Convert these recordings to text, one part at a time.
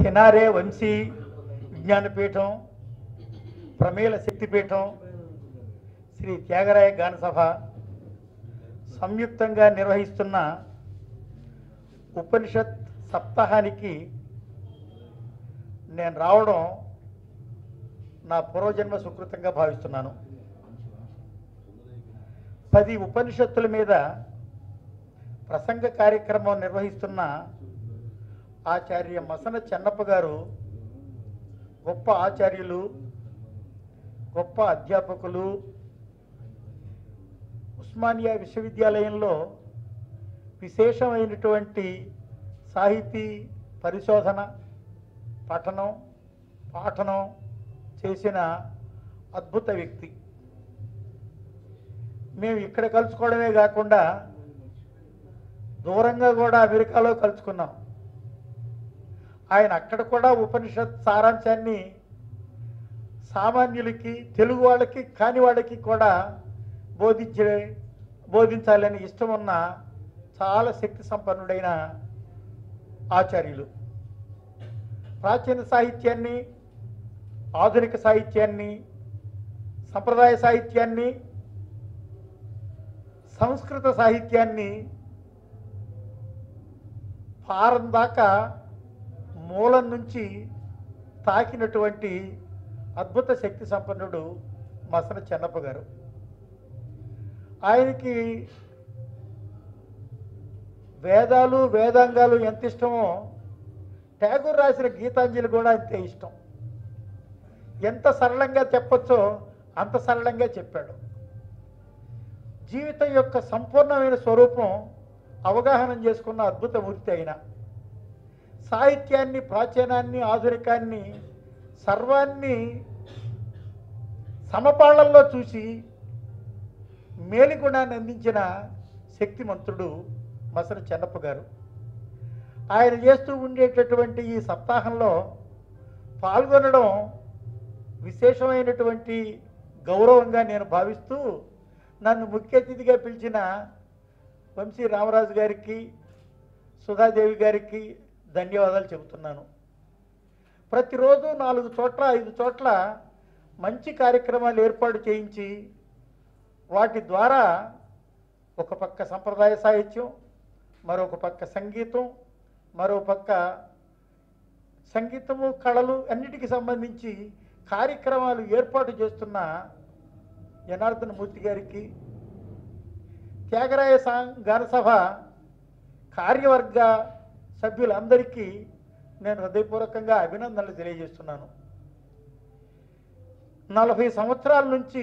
తెనారే వంశీ విజ్ఞానపీఠం, ప్రమేల శక్తిపీఠం, శ్రీ త్యాగరాయ గానసభ సంయుక్తంగా నిర్వహిస్తున్న ఉపనిషత్ సప్తాహానికి నేను రావడం నా పూర్వజన్మ సుకృతంగా భావిస్తున్నాను. 10 ఉపనిషత్తుల మీద ప్రసంగ కార్యక్రమం నిర్వహిస్తున్న ఆచార్య మసన చెన్నప్ప గారు గొప్ప ఆచార్యులు, గొప్ప అధ్యాపకులు. ఉస్మానియా విశ్వవిద్యాలయంలో విశేషమైనటువంటి సాహితీ పరిశోధన, పాఠనం చేసిన అద్భుత వ్యక్తి. మేము ఇక్కడ కలుసుకోవడమే కాకుండా దూరంగా కూడా అమెరికాలో కలుసుకున్నాం. ఆయన అక్కడ కూడా ఉపనిషత్ సారాంశాన్ని సామాన్యులకి, తెలుగు వాళ్ళకి, కాని వాళ్ళకి కూడా బోధించాలని ఇష్టం ఉన్న చాలా శక్తి సంపన్నుడైన ఆచార్యులు. ప్రాచీన సాహిత్యాన్ని, ఆధునిక సాహిత్యాన్ని, సంప్రదాయ సాహిత్యాన్ని, సంస్కృత సాహిత్యాన్ని పారం దాకా మూలం నుంచి తాకినటువంటి అద్భుత శక్తి సంపన్నుడు మసన చెన్నప్ప గారు. ఆయనకి వేదాలు, వేదాంగాలు ఎంత ఇష్టమో ట్యాగూర్ రాసిన గీతాంజలి కూడా అంతే ఇష్టం. ఎంత సరళంగా చెప్పొచ్చో అంత సరళంగా చెప్పాడు. జీవితం యొక్క సంపూర్ణమైన స్వరూపం అవగాహన చేసుకున్న అద్భుత మూర్తి అయిన సాహిత్యాన్ని, ప్రాచీనాన్ని, ఆధునికాన్ని, సర్వాన్ని సమపాళ్లల్లో చూసి మేలుగుణాన్ని అందించిన శక్తిమంతుడు మసన చెన్నప్ప గారు. ఆయన చేస్తూ ఉండేటటువంటి ఈ సప్తాహంలో పాల్గొనడం విశేషమైనటువంటి గౌరవంగా నేను భావిస్తూ, నన్ను ముఖ్య అతిథిగా పిలిచిన వంశీ రామరాజు గారికి, సుధాదేవి గారికి ధన్యవాదాలు చెబుతున్నాను. ప్రతిరోజు 4 చోట్ల 5 చోట్ల మంచి కార్యక్రమాలు ఏర్పాటు చేయించి, వాటి ద్వారా ఒక పక్క సంప్రదాయ సాహిత్యం, మరొక పక్క సంగీతం, మరో పక్క సంగీతము, కళలు అన్నిటికీ సంబంధించి కార్యక్రమాలు ఏర్పాటు చేస్తున్న జనార్దన మూర్తి గారికి, త్యాగరాయ గానసభ కార్యవర్గ సభ్యులందరికీ నేను హృదయపూర్వకంగా అభినందనలు తెలియజేస్తున్నాను. 40 సంవత్సరాల నుంచి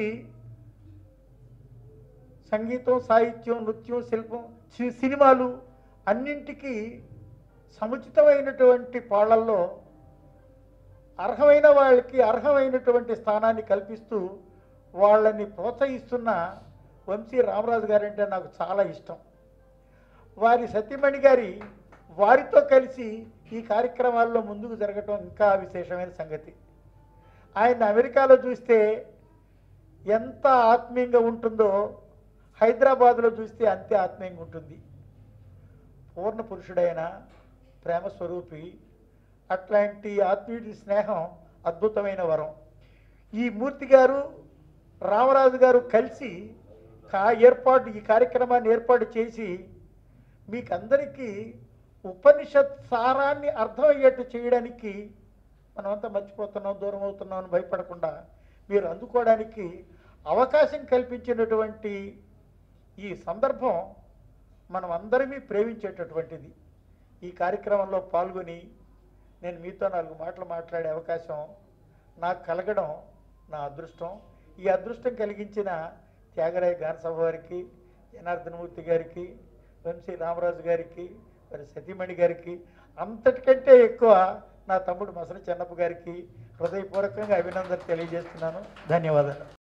సంగీతం, సాహిత్యం, నృత్యం, శిల్పం, సినిమాలు అన్నింటికీ సముచితమైనటువంటి పాళ్లల్లో అర్హమైన వాళ్ళకి అర్హమైనటువంటి స్థానాన్ని కల్పిస్తూ వాళ్ళని ప్రోత్సహిస్తున్న వంశీ రామరాజు గారంటే నాకు చాలా ఇష్టం. వారి సతీమణి గారి వారితో కలిసి ఈ కార్యక్రమాల్లో ముందుకు జరగటం ఇంకా విశేషమైన సంగతి. ఆయన అమెరికాలో చూస్తే ఎంత ఆత్మీయంగా ఉంటుందో హైదరాబాద్లో చూస్తే అంతే ఆత్మీయంగా ఉంటుంది. పూర్ణ పురుషుడైన ప్రేమ స్వరూపి. అట్లాంటి ఆత్మీయుడి స్నేహం అద్భుతమైన వరం. ఈ మూర్తి గారు, రామరాజు గారు కలిసి ఈ కార్యక్రమాన్ని ఏర్పాటు చేసి మీకందరికీ ఉపనిషత్ సారాన్ని అర్థమయ్యేట్టు చేయడానికి, మనమంతా మర్చిపోతున్నాం, దూరం అవుతున్నాం అని భయపడకుండా మీరు అందుకోవడానికి అవకాశం కల్పించినటువంటి ఈ సందర్భం మనం అందరినీ ప్రేమించేటటువంటిది. ఈ కార్యక్రమంలో పాల్గొని నేను మీతో 4 మాటలు మాట్లాడే అవకాశం నాకు కలగడం నా అదృష్టం. ఈ అదృష్టం కలిగించిన త్యాగరాయ గానసభ వారికి, జనార్దనమూర్తి గారికి, వంశీ రామరాజు గారికి, మరి సతీమణి గారికి, అంతటికంటే ఎక్కువ నా తమ్ముడు మసన చెన్నప్ప గారికి హృదయపూర్వకంగా అభినందనలు తెలియజేస్తున్నాను. ధన్యవాదాలు.